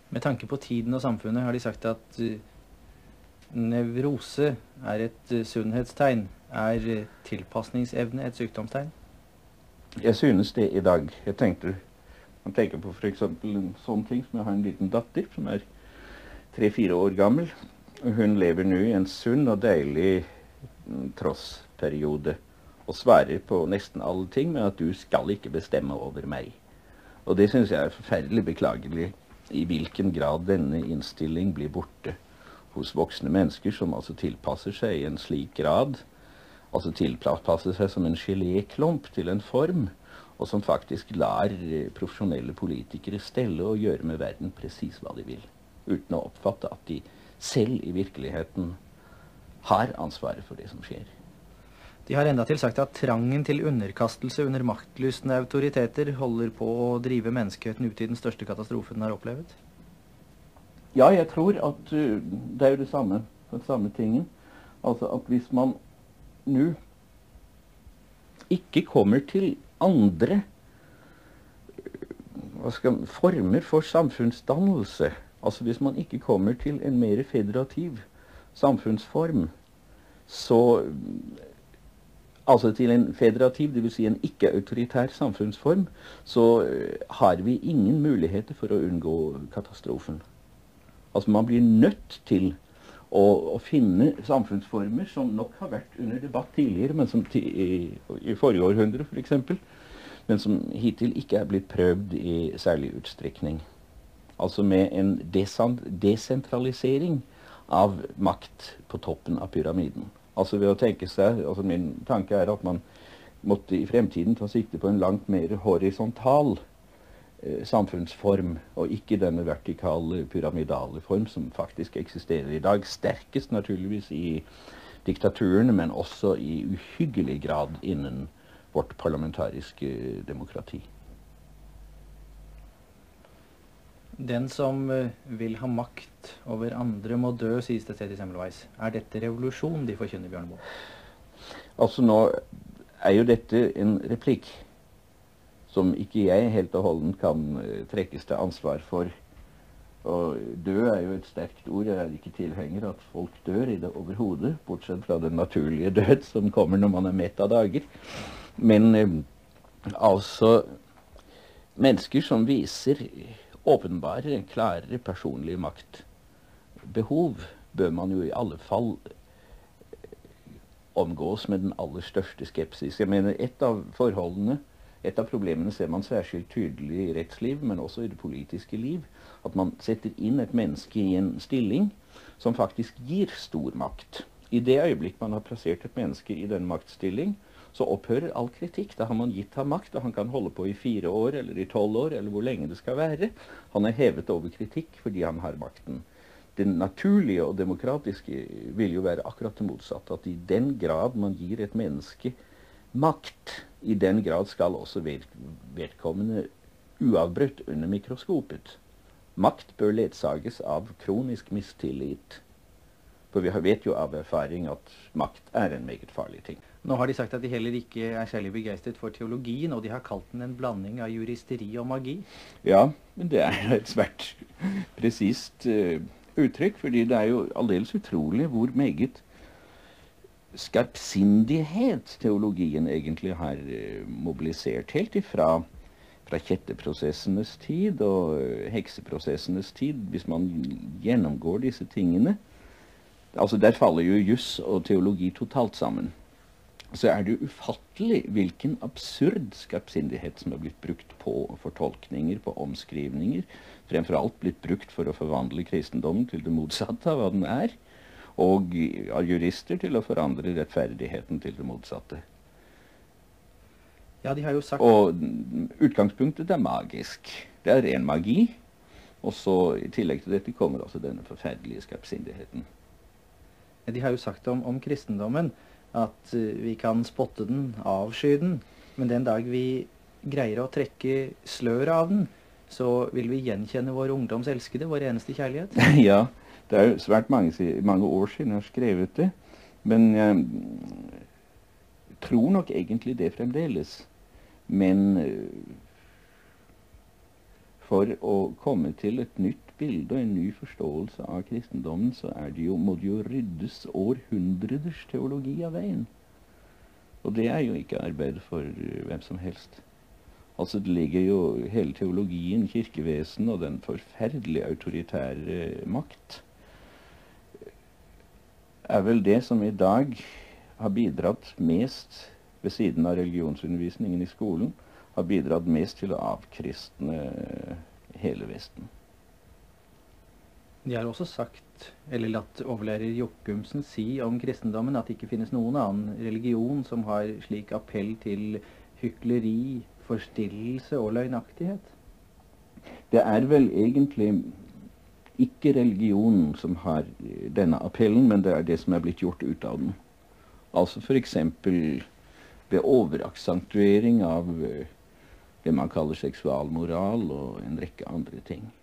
Med tanke på tiden og samfunnet har de sagt at nevrose er et sunnhetstegn. Er tilpasningsevne et sykdomstegn? Jeg synes det i dag. Man tenker på for eksempel en sånn ting som jeg har en liten datter som er 3-4 år gammel. Hun lever nå i en sunn og deilig trossperiode og svarer på nesten alle ting med at du skal ikke bestemme over meg. Og det synes jeg er forferdelig beklagelig i hvilken grad denne innstilling blir borte hos voksne mennesker som altså tilpasser seg i en slik grad, altså tilpasser seg som en geléklump til en form, og som faktisk lar profesjonelle politikere stelle og gjøre med verden precis hva de vil, uten å oppfatte at de selv i virkeligheten har ansvaret for det som skjer. De har enda til sagt at trangen til underkastelse under maktlystne autoriteter holder på å drive menneskeheten ut i den største katastrofen den har opplevd. Ja, jeg tror at det er jo det samme, den samme tingen. Altså at hvis man nå ikke kommer til andre former for samfunnsdannelse, altså hvis man ikke kommer til en mer federativ samfunnsform, altså til en federativ, det vil si en ikke-autoritær samfunnsform, så har vi ingen muligheter for å unngå katastrofen. Altså man blir nødt til å finne samfunnsformer som nok har vært under debatt tidligere, men som i forrige århundre for eksempel, men som hittil ikke er blitt prøvd i særlig utstrekning. Altså med en desentralisering av makt på toppen av pyramiden. Altså ved å tenke seg, altså min tanke er at man måtte i fremtiden ta sikte på en langt mer horisontal samfunnsform, og ikke denne vertikale, pyramidale form som faktisk eksisterer i dag. Sterkest naturligvis i diktaturene, men også i uhyggelig grad innen vårt parlamentariske demokrati. Den som vil ha makt over andre må dø, sies det sted i Semmelweis. Er dette revolusjon de forkynner, Bjørneboe? Altså nå er jo dette en replikk som ikke jeg helt og holdent kan trekkes til ansvar for. Og dø er jo et sterkt ord. Jeg er ikke tilhenger at folk dør i det overhodet, bortsett fra den naturlige død som kommer når man er mett av dager. Men altså mennesker som viser åpenbare, klare personlige maktbehov, bør man jo i alle fall omgås med den aller største skepsis. Jeg mener, et av problemene ser man særskilt tydelig i rettsliv, men også i det politiske liv, at man setter inn et menneske i en stilling som faktisk gir stor makt. I det øyeblikk man har plassert et menneske i den maktstilling, så opphører all kritikk. Da har man gitt ham makt, og han kan holde på i 4 år, eller i 12 år, eller hvor lenge det skal være. Han er hevet over kritikk fordi han har makten. Det naturlige og demokratiske vil jo være akkurat det motsatte, at i den grad man gir et menneske makt, i den grad skal også vedkommende uavbrutt under mikroskopet. Makt bør ledsages av kronisk mistillit. For vi vet jo av erfaring at makt er en meget farlig ting. Nå har de sagt at de heller ikke er særlig begeistret for teologien, og de har kalt den en blanding av juristeri og magi. Ja, men det er et svært presist uttrykk, fordi det er jo aldeles utrolig hvor meget skarpsindighet teologien egentlig har mobilisert, helt ifra kjetteprosessenes tid og hekseprosessenes tid, hvis man gjennomgår disse tingene. Altså der faller jo juss og teologi totalt sammen. Så er det ufattelig hvilken absurd skarpsindighet som har blitt brukt på fortolkninger, på omskrivninger, fremfor alt blitt brukt for å forvandle kristendommen til det motsatte av hva den er, og av jurister til å forandre rettferdigheten til det motsatte. Ja, de har jo sagt... Og utgangspunktet er magisk. Det er ren magi, og så i tillegg til dette kommer altså denne forferdelige skarpsindigheten. De har jo sagt om kristendommen at vi kan spotte den, avsky den, men den dag vi greier å trekke slør av den, så vil vi gjenkjenne vår ungdoms elskede, vår eneste kjærlighet. Ja, det er jo svært mange år siden jeg har skrevet det, men jeg tror nok egentlig det fremdeles. Men for å komme til et nytt bilde og en ny forståelse av kristendommen, så må det jo ryddes århundreders teologi av veien. Og det er jo ikke arbeid for hvem som helst. Altså det ligger jo hele teologien, kirkevesen og den forferdelige autoritære makt er vel det som i dag har bidratt mest, ved siden av religionsundervisningen i skolen, har bidratt mest til å avkristne hele Vesten. De har også sagt, eller latt overlærer Jokumsen si om kristendommen, at det ikke finnes noen annen religion som har slik appell til hykleri, forstillelse og løgnaktighet. Det er vel egentlig ikke religionen som har denne appellen, men det er det som er blitt gjort ut av den. Altså for eksempel ved overaksentuering av det man kaller seksualmoral og en rekke andre ting.